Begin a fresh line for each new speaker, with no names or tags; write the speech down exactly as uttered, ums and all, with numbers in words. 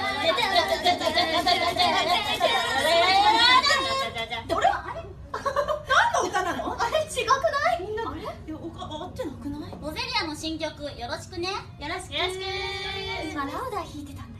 の歌なの？
あれ違くない？
みんな、え、おか、合ってなくない？
モゼリアの新曲よろしくね。
よろしく。マラウダー弾いてたね。